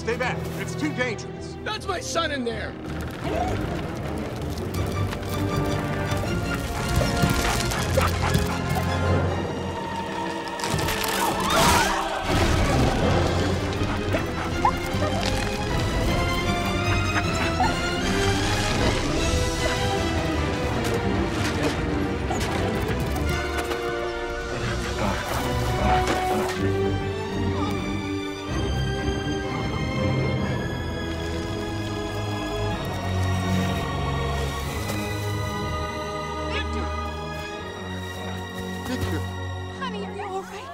Stay back. It's too dangerous. That's my son in there! Honey, are you all right?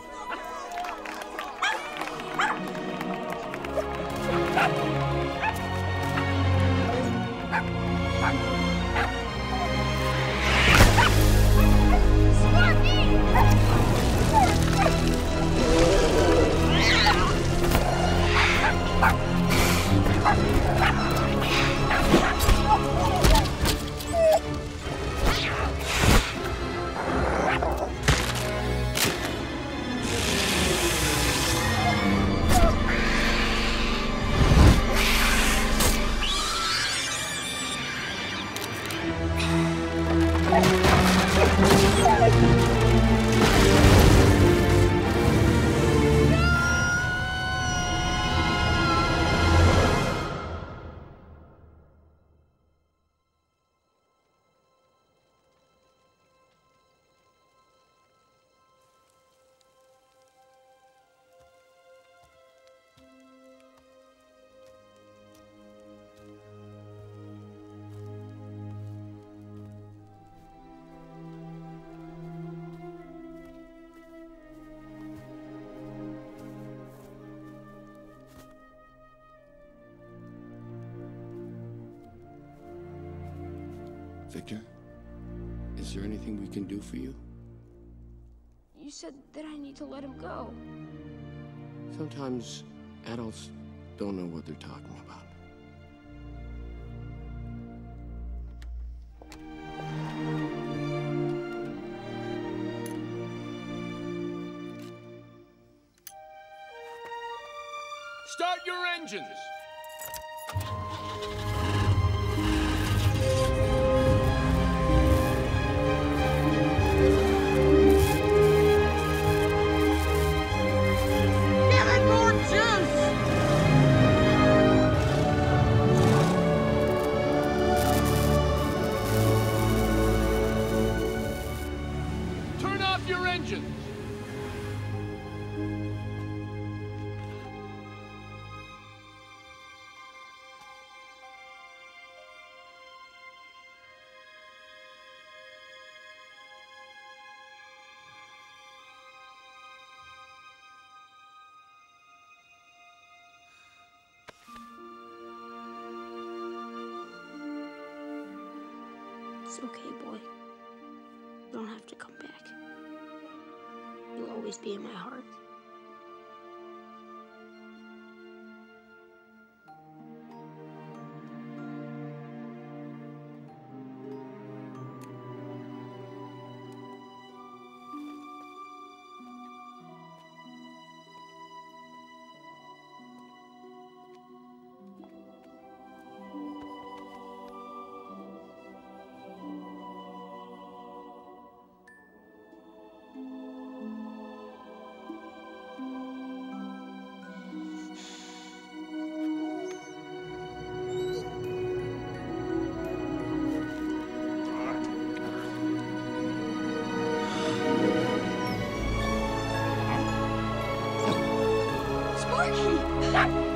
Victor, is there anything we can do for you? You said that I need to let him go. Sometimes adults don't know what they're talking about. Start your engines! Turn off your engines! It's okay, boy. You don't have to come back. You'll always be in my heart. Sparky!